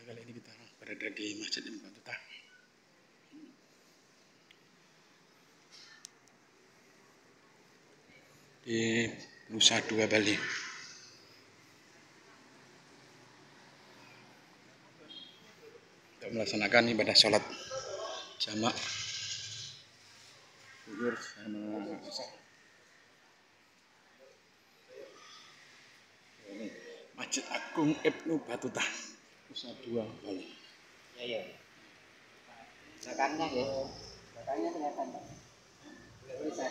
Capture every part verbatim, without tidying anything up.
Kali ini kita berada di Masjid Ibnu Battuta di Nusa Dua Bali. Untuk melaksanakan ibadah sholat jamak zuhur sama asar. Masjid Agung Ibnu Battuta, Nusa Dua Bali. Ya ya. Belakangnya ya. Belakangnya kelihatan Pak. Tulisan.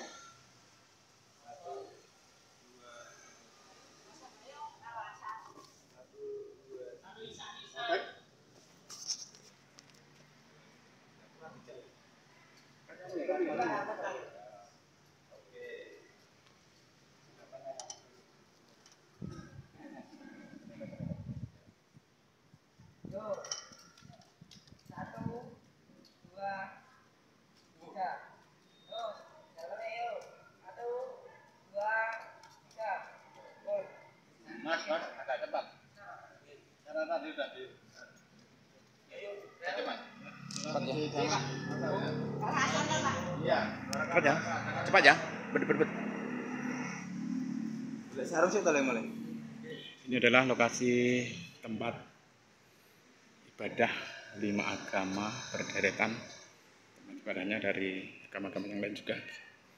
Mas, mas, agak cepat. Karena tadi udah di. Cepat. Cepat ya. Iya. Cepat ya, cepat ya, bet bet bet. Sarung sih tolong mulai. Ini adalah lokasi tempat ibadah lima agama berderetan. Tempat ibadahnya dari agama-agama yang lain juga.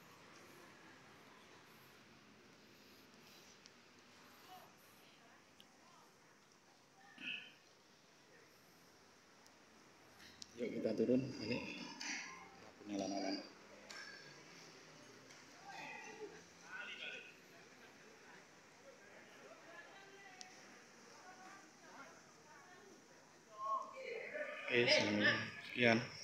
Yuk kita turun balik. Nyala-nyala. Oke, sekian.